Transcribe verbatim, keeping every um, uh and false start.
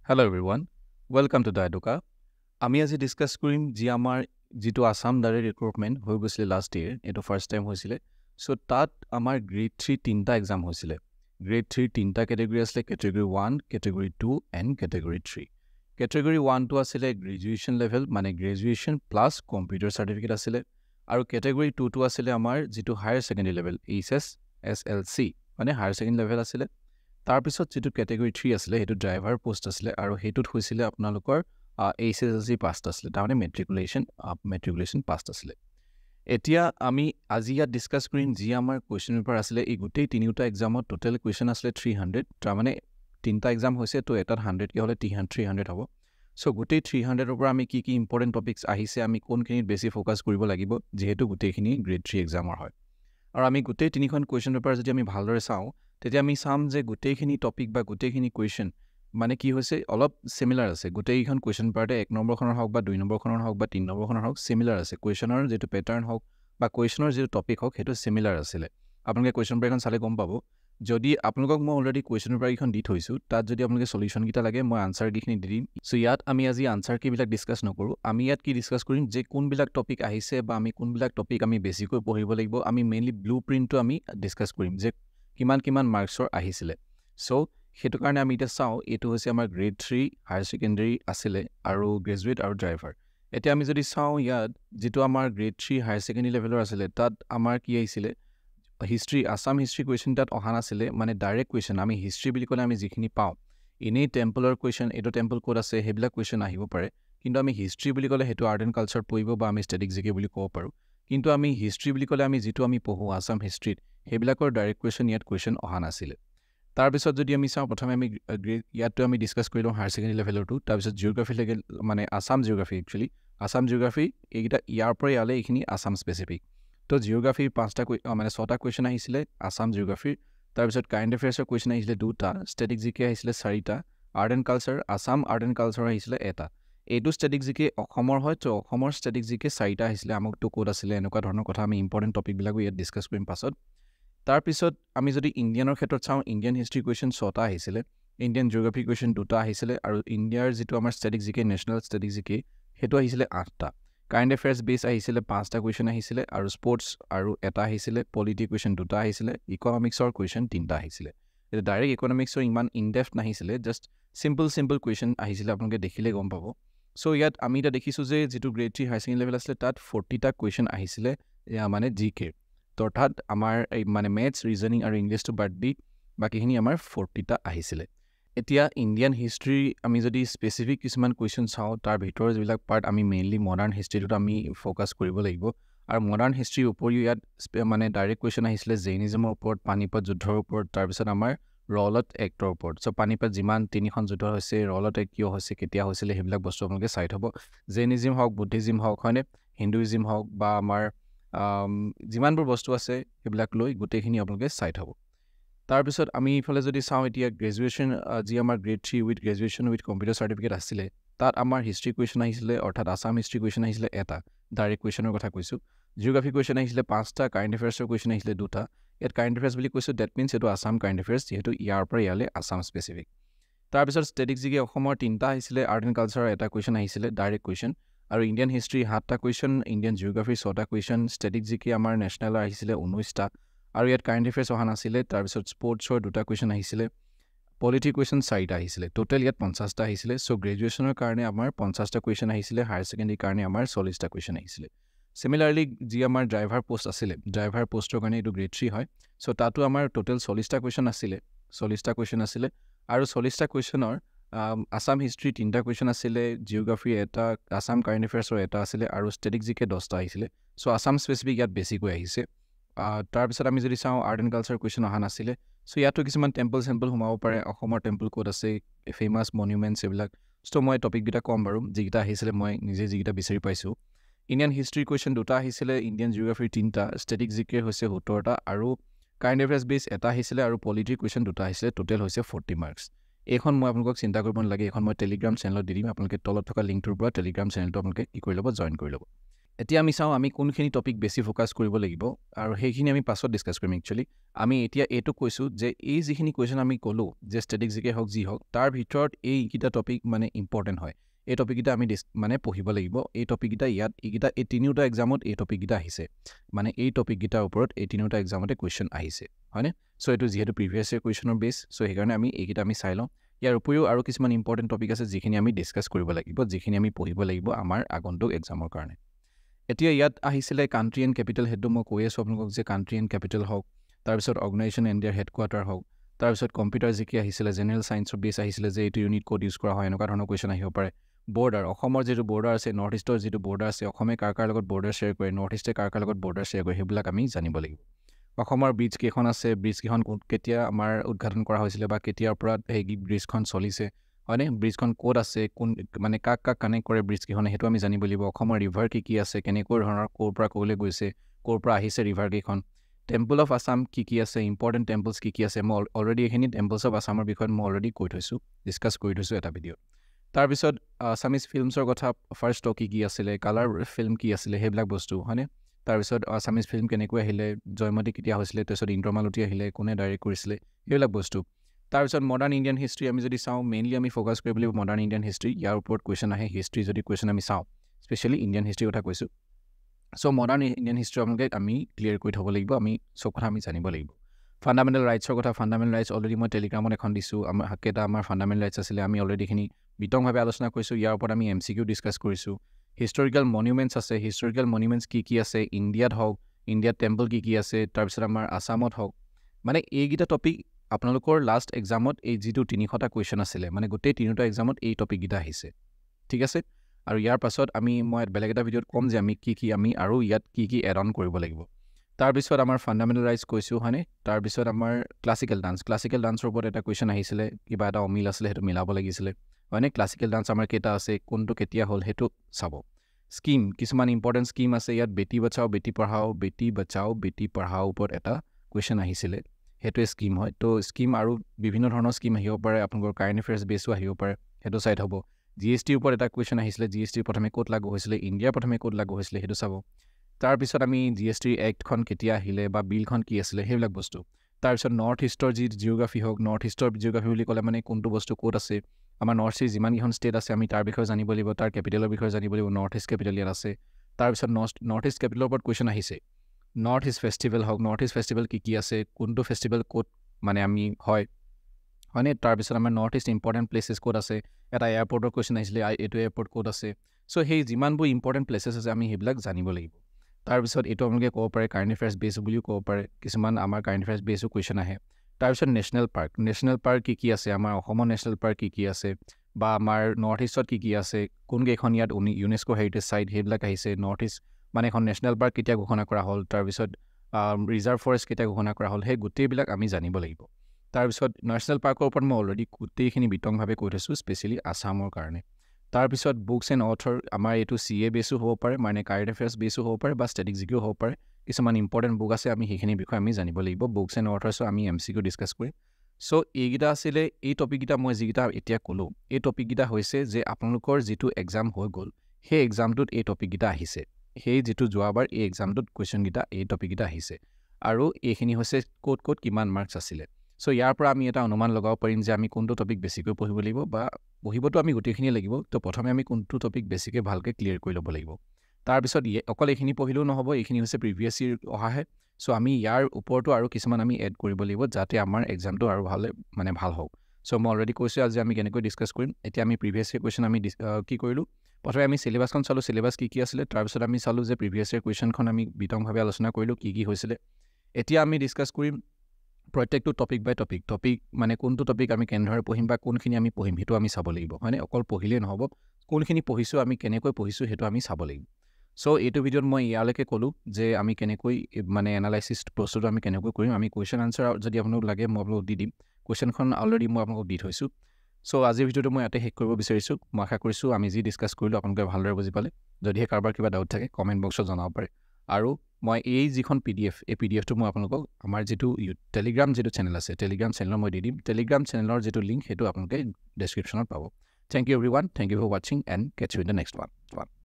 Hello everyone, welcome to Daidoka. আমি আজি discuss কৰিম যি আমাৰ যেটো আসাম ডাইৰেক্ট ৰিক্ৰুটমেন্ট হৈ গৈছিল লাষ্ট ইয়াৰ এটো ফাৰ্স্ট টাইম হৈছিল সো তাত আমাৰ গ্ৰেড থ্ৰী তিনটা এক্সাম হৈছিল গ্ৰেড থ্ৰী তিনটা ক্যাটাগৰী আছিল category one category two and category three category one টো আছিল গ্ৰেজুৱেচন লেভেল মানে গ্ৰেজুৱেচন প্লাস কম্পিউটাৰ সাৰ্টিফিকেট আছিল আৰু ক্যাটাগৰী টু টো আছিল আমাৰ যেটো higher secondary level HS SLC মানে হায়াৰ সেকেন্ডাৰী লেভেল আছিল তাৰ পিছত যেটো ক্যাটাগৰী থ্ৰী আছিল হেতু ড্ৰাইভাৰ পোষ্ট আছিল আৰু হেতুত হৈছিল আপোনালোকৰ এইচএসএলসি পাস আছিল তাৰমানে মেট্ৰিকুলেশন আপ মেট্ৰিকুলেশন পাস আছিল এতিয়া আমি আজি ইয়াত ডিসকাস কৰিম যি আমাৰ কোৱেশ্চন পেপাৰ আছিল এই গুটেই তিনিটা এক্সামত টোটাল কোৱেশ্চন আছিল থ্ৰী হাণ্ড্ৰেড তাৰমানে তিনটা এক্সাম হৈছে তো এটাত হাণ্ড্ৰেড কে হলে থ্ৰী হাণ্ড্ৰেড হ'ব সো গুটেই থ্ৰী হাণ্ড্ৰেড ৰ পৰা আমি কি কি ইম্পৰ্টেন্ট টপিকস আহিছে আমি কোনখিনি বেছি ফোকাস কৰিব লাগিব যেহেতু গুটেইখিনি গ্ৰেড থ্ৰী এক্সামৰ হয় আৰু আমি গুটেই তিনিখন কোৱেশ্চন পেপাৰ যদি আমি ভালদৰে চাও তেতিয়া আমি চাম যে গুটেইখিনি টপিক বা গুটেইখিনি কোৱেশ্চন মানে কি হৈছে অলপ সিমিলাৰ আছে গুটেইখন কোৱেশ্চন পাৰ্টে এক নম্বৰ খনৰ হওক বা দুই নম্বৰ খনৰ হওক বা তিন নম্বৰ খনৰ হওক সিমিলাৰ আছে কোৱেশ্চনৰ যেটো প্যাটাৰ্ন হওক বা কোৱেশ্চনৰ যেটো টপিক হওক হেতু সিমিলাৰ আছিল আপোনালোকে কোৱেশ্চন পেপাৰখন চালে গম পাব যদি আপোনালোকক মই অলৰেডি কোৱেশ্চন পেপাৰখন দি থৈছো তাত যদি আপোনালোকে সলিউশন কিটা লাগে মই আনসাৰ কিখিনি দি দিম সো ইয়াত আমি আজি আনসাৰ কি বিলাক ডিসকাস নকৰো আমি ইয়াত কি ডিসকাস কৰিম যে কোন বিলাক টপিক আহিছে বা আমি কোন বিলাক টপিক আমি বেছিকৈ পঢ়িব লাগিব আমি মেইনলি ব্লুপ্ৰিন্টটো আমি ডিসকাস কৰিম যে কিমান কিমান মাৰ্কছৰ আহিছিল সো হেতু কাৰণে আমি এটা চাও এটো হৈছে আমাৰ গ্ৰেড থ্ৰী হায়াৰ সেকেন্ডাৰী আছিল আৰু গ্ৰেজুৱেট আৰু ড্ৰাইভাৰ এতিয়া আমি যদি চাও ইয়াত যেটো আমাৰ গ্ৰেড থ্ৰী হায়াৰ সেকেন্ডাৰী লেভেলৰ আছিল তাত আমাৰ কি আহিছিল হিষ্ট্ৰী আসাম হিষ্ট্ৰী কোৱেশ্চন তাত অহা নাছিল মানে ডাইৰেক্ট কোৱেশ্চন আমি হিষ্ট্ৰী বুলি ক'লে আমি যিখিনি পাও ইনে টেম্পলৰ কোৱেশ্চন এটো টেম্পল কোড আছে হেবিলা কোৱেশ্চন আহিব পাৰে কিন্তু আমি হিষ্ট্ৰী বুলি ক'লে হেতু আৰ্ট এণ্ড কালচাৰ পঢ়িব বা আমি ষ্টেটিক জিকে বুলি ক'ব পাৰো কিন্তু আমি হিষ্ট্ৰী বুলি ক'লে আমি যেটো আমি পঢ়ো আসাম হিষ্ট্ৰীত হেবিলাকৰ ডাইৰেক্ট কোৱেশ্চন ইয়াত কোৱেশ্চন অহা নাছিল তাৰ পিছত যদি আমি চাও প্ৰথমে আমি ইয়াতো আমি ডিসকাস কৰিলো হায়াৰ সেকেন্ডাৰী লেভেলৰ টু তাৰ পিছত জিওগ্ৰাফি লেভেল মানে Assam geography actually Assam geography এইটা ইয়াৰ পৰা ইয়ালে এইখিনি আসাম স্পেসিফিক তো জিওগ্ৰাফি পাঁচটা মানে ছটা কোৱেশ্চন আহিছিল আসাম জিওগ্ৰাফি তাৰ পিছত কাৰেন্ট এফেয়াৰ্ছৰ কোৱেশ্চন আহিছিল দুটা ষ্টেটিক জিকে আহিছিল চাৰিটা art and culture Assam art and culture আহিছিল এটা এইটো ষ্টেটিক জিকে অসমৰ হয় তো অসমৰ ষ্টেটিক জিকে চাৰিটা আহিছিল আমকটো কোড আছিল এনেকুৱা ধৰণৰ কথা আমি ইম্পৰ্টেন্ট টপিক বিলাক ইয়াত ডিসকাস কৰিম পাছত তাৰ পিছত আমি যদি ইণ্ডিয়ানৰ ক্ষেত্ৰত চাও ইণ্ডিয়ান হিষ্ট্ৰী কোৱেশ্চন ছটা আহিছিল ইণ্ডিয়ান জিওগ্ৰাফি কোৱেশ্চন দুটা আহিছিল আৰু ইণ্ডিয়াৰ যেটো আমাৰ ষ্টেটিক জিকে নেশনাল ষ্টেটিক জিকে হেতু আহিছিল আঠটা কাৰেন্ট এফেয়াৰ্ছ বেস আহিছিল পাঁচটা কোৱেশ্চন আহিছিল আৰু স্পৰ্টছ আৰু এটা আহিছিল পলিটি কোৱেশ্চন দুটা আহিছিল ইকনমিক্সৰ কোৱেশ্চন তিনটা আহিছিল এটা ডাইৰেক্ট ইকনমিক্সৰ ইমান ইন ডেপথ নাহিছিল জাস্ট সিম্পল সিম্পল কোৱেশ্চন আহিছিল আপোনালোকে দেখিলে গম পাব সো ইয়াত আমি এটা দেখিছো যে যেটো grade three higher secondary level আছিল তাত ফৰ্টি টা কোৱেশ্চন আহিছিল মানে জিকে অৰ্থাৎ আমাৰ মানে মেথছ ৰিজনিং আৰু ইংলিশ টু বাদ দি বাকিখিনি আমাৰ ফৰ্টি টা আহিছিল এতিয়া ইণ্ডিয়ান হিষ্ট্ৰী আমি যদি স্পেসিফিক কিছুমান কোৱেশ্চন চাও তাৰ ভিতৰৰ যিবিলাক পাৰ্ট আমি মেইনলি মডাৰ্ন হিষ্ট্ৰীটো আমি ফোকাস কৰিব লাগিব আৰু মডাৰ্ন হিষ্ট্ৰীৰ উপৰিও ইয়াত মানে ডাইৰেক্ট কোৱেশ্চন আহিছিল জেইনিজমৰ ওপৰত পানিপত যুদ্ধৰ ওপৰত তাৰ পিছত আমাৰ ৰলত এক্টৰ ওপৰত সো পানিপত যিমান তিনিখন যুদ্ধ হৈছে ৰলত এক কিয় হৈছে কেতিয়া হৈছিল হেবিলাক বস্তু আপোনালোকে চাই থব জেইনিজম হওক বুদ্ধিজম হওক হয়নে হিন্দুইজম হওক বা আমাৰ um জিমানবোৰ বস্তু আছে হেবিলাক লৈ গুটেখিনি আপোনালোকে চাই থব তাৰ পিছত আমি ইফালে যদি চাও এতিয়া গ্ৰেজুৱেচন যি আমাৰ grade three with graduation with computer certificate আছিল তাত আমাৰ হিষ্ট্ৰী কোৱেশ্চন আহিছিল অৰ্থাৎ আসাম হিষ্ট্ৰী কোৱেশ্চন আহিছিল এটা ডাইৰেক্ট কোৱেশ্চনৰ কথা কৈছো জিওগ্ৰাফি কোৱেশ্চন আহিছিল পাঁচটা কাৰেন্ট এফেয়াৰ্ছৰ কোৱেশ্চন আহিছিল দুটা ইয়াত কাৰেন্ট এফেয়াৰ্ছ বুলি কৈছো দ্যাট মিন্স এটো আসাম কাৰেন্ট এফেয়াৰ্ছ যেহেতু ইয়াৰ পৰা ইয়ালে আসাম স্পেসিফিক তাৰ পিছত ষ্টেটিক জিকে অসমৰ তিনটা আহিছিল আৰ্ট এণ্ড কালচাৰৰ এটা কোৱেশ্চন আহিছিল ডাইৰেক্ট কোৱেশ্চন আৰু ইণ্ডিয়ান হিষ্ট্ৰী সাতটা কোৱেশ্চন ইণ্ডিয়ান জিওগ্ৰাফি ছটা কোৱেশ্চন ষ্টেটিক জিকে আমাৰ নেশনাল আহিছিল ঊনৈশটা আৰু ইয়াত কাৰেন্ট এফেয়াৰ্ছ অহা নাছিল তাৰ পিছত স্পৰ্টছৰ দুটা কোৱেশ্চন আহিছিল পলিটি কোৱেশ্চন চাৰিটা আহিছিল টোটাল ইয়াত পঞ্চাশ টা আহিছিল সো গ্ৰেজুৱেচনৰ কাৰণে আমাৰ পঞ্চাশ টা কোৱেশ্চন আহিছিল হায়াৰ সেকেন্ডাৰী কাৰণে আমাৰ চল্লিশ টা কোৱেশ্চন আহিছিল সিমিলাৰলি যি আমাৰ ড্ৰাইভাৰ পোষ্ট আছিল ড্ৰাইভাৰ পোষ্টৰ কাৰণে এটো গ্ৰেড থ্ৰী হয় সো তাতো আমাৰ টোটাল চল্লিশ টা কোৱেশ্চন আছিল চল্লিশ টা কোৱেশ্চন আছিল আৰু চল্লিশ টা কোৱেশ্চনৰ আসাম হিষ্ট্ৰী তিনটা কোৱেশ্চন আছিল জিওগ্ৰাফি এটা আসাম কাৰেন্ট এফেয়াৰ্ছৰ এটা আছিল আৰু ষ্টেটিক জিকে দহটা আহিছিল সো আসাম স্পেসিফিক ইয়াত বেছিকৈ আহিছে তাৰ পিছত আমি যদি চাও আৰ্ট এণ্ড কালচাৰ কোৱেশ্চন অহা নাছিল সো ইয়াতো কিছুমান টেম্পল চেম্পল সোমাব পাৰে অসমৰ টেম্পল কোড আছে ফেমাস মনুমেণ্টছ এবিলাক সো মই টপিক বিটা কম বাৰু যিটা আহিছিল মই নিজে যিটা বিচাৰি পাইছো ইণ্ডিয়ান হিষ্ট্ৰী কোৱেশ্চন দুটা আহিছিল ইণ্ডিয়ান জিওগ্ৰাফি তিনটা ষ্টেটিক জিকে হৈছে সত্তৰ টা আৰু কাৰেন্ট এফেয়াৰ্ছ বেস এটা আহিছিল আৰু পলিটি কোৱেশ্চন দুটা আহিছিল টোটাল হৈছে ফৰ্টি মাৰ্কস এখন মই আপোনালোকক চিন্তা কৰিব নালাগে এখন মই টেলিগ্ৰাম চেনেলত দি দিম আপোনালোকে তলত থকা লিংকটোৰ পৰা টেলিগ্ৰাম চেনেলটো আপোনালোকে কি কৰি ল'ব জয়েন কৰি ল'ব এতিয়া আমি চাওঁ আমি কোনখিনি টপিক বেছি ফোকাস কৰিব লাগিব আৰু সেইখিনি আমি পাছত ডিসকাস কৰিম একচুয়ালি আমি এতিয়া এটো কৈছো যে এই যিখিনি কোৱেশ্চন আমি কলো যে ষ্টেটিক জিকে হওক যি হওক তাৰ ভিতৰত এই কিটা টপিক মানে ইম্পৰ্টেন্ট হয় এই টপিক কিটা আমি মানে পঢ়িব লাগিব এই টপিক কিটা ইয়াত এইকিটা এই তিনিটা এক্সামত এই টপিক কিটা আহিছে মানে এই টপিক কিটাৰ ওপৰত এই তিনিটা এক্সামতে কোৱেশ্চন আহিছে হয়নে সো এটো যেহেতু প্ৰিভিয়াস ইয়াৰ কোৱেশ্চনৰ বেস সো হেকাৰণে আমি এইকিটা আমি চাই লওঁ ইয়াৰ উপৰিও আৰু কিছুমান ইম্পৰ্টেন্ট টপিক আছে যিখিনি আমি ডিসকাস কৰিব লাগিব যিখিনি আমি পঢ়িব লাগিব আমাৰ আগন্তুক এক্সামৰ কাৰণে এতিয়া ইয়াত আহিছিলে কান্ট্ৰি এণ্ড ক্যাপিটেল হেডু মই কৈ আছো আপোনালোকক যে কান্ট্ৰি এণ্ড ক্যাপিটেল হওক তাৰ পিছত অৰ্গানাইজেচন এণ্ড দেয়াৰ হেডকোৱাৰ্টাৰ হওক তাৰ পিছত কম্পিউটাৰ জিকে আহিছিলে জেনাৰেল সায়েন্সৰ বেস আহিছিলে যে এইটো ইউনিট কোড ইউজ কৰা হয় এনেকুৱা ধৰণৰ কোৱেশ্চন আহিব পাৰে বৰ্ডাৰ অসমৰ যেটো বৰ্ডাৰ আছে নৰ্থ ইষ্টৰ যেটো বৰ্ডাৰ আছে অসমে কাৰ কাৰ লগত বৰ্ডাৰ শেয়াৰ কৰে নৰ্থ ইষ্টে কাৰ কাৰ লগত বৰ্ডাৰ শেয়াৰ কৰে হেবিলাক আমি জানিব লাগিব অসমৰ ব্ৰিজ কেখন আছে ব্ৰিজ কেখন কেতিয়া আমাৰ উদ্ঘাটন কৰা হৈছিল বা কেতিয়াৰ পৰা এই ব্ৰিজখন চলিছে হয়নে ব্ৰিজখন কোড আছে কোন মানে কাক কাক কানেক্ট কৰে ব্ৰিজ কেখনে হেতু আমি জানিব লাগিব অসমৰ ৰিভাৰ কি কি আছে কেনেকৈ ধৰণৰ কোৰ পৰা কোলে গৈছে কোৰ পৰা আহিছে ৰিভাৰ কেখন টেম্পল অফ আসাম কি কি আছে ইম্পৰ্টেন্ট টেম্পলছ কি কি আছে মই অলৰেডি এখিনি টেম্পলছ অফ আসামৰ বিষয়ত মই অলৰেডি কৈ থৈছো ডিসকাস কৰি থৈছো এটা ভিডিও তাৰ পিছত আসামিজ ফিল্মছৰ কথা ফাৰ্ষ্ট কি কি আছিল কালাৰ ফিল্ম কি আছিল হেবিলাক বস্তু হয়নে তাৰ পিছত আসামিজ ফিল্ম কেনেকৈ আহিলে জয়মতী কেতিয়া হৈছিল তাৰপিছত ইন্দ্ৰমালতী আহিলে কোনে ডাইৰেক্ট কৰিছিল হেবিলাক বস্তু তাৰ পিছত মডাৰ্ন ইণ্ডিয়ান হিষ্ট্ৰী আমি যদি চাওঁ মেইনলি আমি ফোকাস কৰিব লাগিব মডাৰ্ন ইণ্ডিয়ান হিষ্ট্ৰী ইয়াৰ ওপৰত কোৱেশ্চন আহে হিষ্ট্ৰী যদি কোৱেশ্চন আমি চাওঁ স্পেশালি ইণ্ডিয়ান হিষ্ট্ৰী কথা কৈছো সো মডাৰ্ন ইণ্ডিয়ান হিষ্ট্ৰী আপোনালোকে আমি ক্লিয়াৰ কৰি থব লাগিব আমি সব কথা আমি জানিব লাগিব ফান্ডামেন্টাল ৰাইটছৰ কথা ফান্ডামেন্টাল ৰাইটছ অলৰেডি মই টেলিগ্ৰামত এখন দিছো আমাৰ হাকেটা আমাৰ ফান্ডামেন্টাল ৰাইটছ আছিল আমি অলৰেডি খিনি বিতংভাৱে আলোচনা কৰিছো ইয়াৰ ওপৰত আমি এমসিকিউ ডিসকাস কৰিছো হিষ্টৰিকেল মনুমেন্টছ আছে হিষ্টৰিকেল মনুমেন্টছ কি কি আছে ইণ্ডিয়াত হওক ইণ্ডিয়াত টেম্পল কি কি আছে তাৰ পিছত আমাৰ আসামত হওক মানে এইগিটা টপিক আপোনালোকৰ লাষ্ট এক্সামত এই যেটো তিনিশটা কোৱেশ্চন আছিল মানে গোটেই তিনিটা এক্সামত এই টপিক গিটা আহিছে ঠিক আছে আৰু ইয়াৰ পাছত আমি মই বেলেগ এটা ভিডিওত কম যে আমি কি কি আমি আৰু ইয়াত কি কি এড অন কৰিব লাগিব তাৰ পিছত আমাৰ ফান্ডামেন্টাল ৰাইটছ কৈছো হয়নে তাৰ পিছত আমাৰ ক্লাসিক্যাল ডান্স ক্লাসিক্যাল ডান্সৰ ওপৰত এটা কোৱেশ্চন আহিছিল কিবা এটা অমিল আছিল হেতু মিলাব লাগিছিল হয়নে ক্লাসিক্যাল ডান্স আমাৰ কেটা আছে কোনটো কেতিয়া হল হেতু চাব স্কিম কিছুমান ইম্পৰ্টেন্ট স্কিম আছে ইয়াত বেটি বচাও বেটি পঢ়াও বেটি বচাও বেটি পঢ়াও ওপৰত এটা কোৱেশ্চন আহিছিল হেতু স্কিম হয় তো স্কিম আৰু বিভিন্ন ধৰণৰ স্কিম আহিব পাৰে আপোনালোকৰ কাৰেন্ট এফেয়াৰ্স বেসও আহিব পাৰে হেতু সাইড হ'ব জিএসটি ওপৰত এটা কোৱেশ্চন আহিছিল জিএসটি প্ৰথমে ক'ত লাগু হৈছিল ইণ্ডিয়া প্ৰথমে ক'ত লাগু হৈছিল হেতু চাব তাৰ পিছত আমি জিএসটি এক্ট খন কেতিয়া আহিলে বা বিলখন কি আছিল হেবিলাক বস্তু তাৰ পিছত নৰ্থ ইষ্টৰ জি জিওগ্ৰাফি হওক নৰ্থ ইষ্টৰ জিওগ্ৰাফি বুলি ক'লে মানে কোনটো বস্তু ক'ত আছে আমাৰ নৰ্থ ইষ্ট যিমান কিখন ষ্টেট আছে আমি তাৰ বিষয়ে জানিব লাগিব তাৰ ক্যাপিটেলৰ বিষয়ে জানিব লাগিব নৰ্থ ইষ্ট ক্যাপিটেল ইয়াত আছে তাৰ পিছত নৰ্থ ইষ্ট ক্যাপিটেলৰ ওপৰত কোৱেশ্চন আহিছে নৰ্থ ইষ্ট ফেষ্টিভেল হওক নৰ্থ ইষ্ট ফেষ্টিভেল কি কি আছে কোনটো ফেষ্টিভেল ক'ত মানে আমি হয় হয়নে তাৰ পিছত আমাৰ নৰ্থ ইষ্ট ইম্পৰ্টেন্ট প্লেसेस ক'ত আছে এটা এয়াৰপৰ্টৰ কোৱেশ্চন আহিছিল এটো এয়াৰপৰ্ট ক'ত আছে সো হেই যিমানবোৰ ইম্পৰ্টেন্ট প্লেसेस আছে আমি হেবিলাক জানিব লাগিব তাৰ পিছত এটো আপোনালোকে ক'ব পাৰে কাৰেন্ট এফেয়াৰ্স বেস বুলিও ক'ব পাৰে কিছুমান আমাৰ কাৰেন্ট এফেয়াৰ্স বেসও কোৱেশ্চন আহে তাৰ পিছত নেশনাল পাৰ্ক নেশনাল পাৰ্ক কি কি আছে আমাৰ অসমৰ নেশনাল পাৰ্ক কি কি আছে বা আমাৰ নৰ্থ ইষ্টত কি কি আছে কোন কেখন ইয়াত ইউনেস্কো হেৰিটেজ সাইট হেবিলাক আহিছে নৰ্থ ইষ্ট মানে এখন নেশনাল পাৰ্ক কেতিয়া ঘোষণা কৰা হ'ল তাৰ পিছত ৰিজাৰ্ভ ফৰেষ্ট কেতিয়া ঘোষণা কৰা হ'ল হে গুটেইবিলাক আমি জানিব লাগিব তাৰ পিছত নেশনাল পাৰ্কৰ ওপৰত মই অলৰেডি গুটেইখিনি বিতংভাৱে কৈ থৈছো স্পেশালি আসামৰ কাৰণে তাৰ পিছত বুকস এণ্ড অথৰ আমাৰ এটো সিএ বেসও হ'ব পাৰে মানে কাৰেন্ট এফেয়াৰ্স বেসও হ'ব পাৰে বা ষ্টেটিক জিকেও হ'ব পাৰে কিছুমান ইম্পৰ্টেন্ট বুক আছে আমি হেখিনি বিষয় আমি জানিব লাগিব বুকস এণ্ড অথৰ্ছ আমি এমসিকিউ ডিসকাস কৰিম সো এইগিটা আছিল এই টপিক গিটা মই যিগিটা এতিয়া কলো এই টপিক গিটা হৈছে যে আপোনালোকৰ যেটো এক্সাম হৈ গল হে এক্সামটোত এই টপিক গিটা আহিছে হে যেটো যোৱাবাৰ এই এক্সামটোত কোৱেশ্চন গিটা এই টপিক গিটা আহিছে আৰু এইখিনি হৈছে কোড কোড কিমান মাৰ্কস আছিল সো ইয়াৰ পৰা আমি এটা অনুমান লগাব পাৰিম যে আমি কোনটো টপিক বেছিকৈ পঢ়িব লাগিব বা পঢ়িবটো আমি গুটেইখিনি লাগিব তো প্ৰথমে আমি কোনটো টপিক বেছিকৈ ভালকৈ ক্লিয়াৰ কৰি ল'ব লাগিব তাৰ পিছত অকল এইখিনি পঢ়িলেও নহব এইখিনি হৈছে প্ৰিভিয়াস ইয়াৰ অহাহে সো আমি ইয়াৰ ওপৰতো আৰু কিছুমান আমি এড কৰিব লাগিব যাতে আমাৰ এক্সামটো আৰু ভালে মানে ভাল হওক সো মই অলৰেডি কৈছো আজি আমি কেনেকৈ ডিসকাস কৰিম এতিয়া আমি প্ৰিভিয়াস ইয়াৰ কোৱেশ্চন আমি কি কৰিলো প্ৰথমে আমি সিলেবাসখন চালো সিলেবাস কি কি আছিল তাৰ পিছত আমি চালো যে প্ৰিভিয়াস ইয়াৰ কোৱেশ্চনখন আমি বিতংভাৱে আলোচনা কৰিলো কি কি হৈছিল এতিয়া আমি ডিসকাস কৰিম প্ৰত্যেকটো টপিক বাই টপিক টপিক মানে কোনটো টপিক আমি কেনেধৰণে পঢ়িম বা কোনখিনি আমি পঢ়িম হেতু আমি চাব লাগিব হয়নে অকল পঢ়িলে নহব কোনখিনি পঢ়িছো আমি কেনেকৈ পঢ়িছো হেতু আমি চাব লাগিব সো এইটো ভিডিওত মই ইয়ালৈকে কলো যে আমি কেনেকৈ মানে এনালাইসিস প্ৰস্তুত আমি কেনেকৈ কৰিম আমি কোৱেশ্চন আনসাৰ যদি আপোনাক লাগে মই আপোনাক দি দিম কোৱেশ্চনখন অলৰেডি মই আপোনাক দি থৈছো সো আজিৰ ভিডিওটো মই ইয়াতে শেষ কৰিব বিচাৰিছো মই আশা কৰিছো আমি যি ডিসকাস কৰিলো আপোনালোকে ভালদৰে বুজি পালে যদিহে কাৰোবাৰ কিবা ডাউট থাকে কমেন্ট বক্সত জনাব পাৰে আৰু মই এই যিখন পিডিএফ এই পিডিএফটো মই আপোনালোকক আমাৰ যেটো টেলিগ্ৰাম যেটো চেনেল আছে টেলিগ্ৰাম চেনেলৰ মই দি দিম টেলিগ্ৰাম চেনেলৰ যেটো লিংক হেতু আপোনালোকে ডেসক্ৰিপচনত পাব thank you everyone thank you for watching and catch you in the next one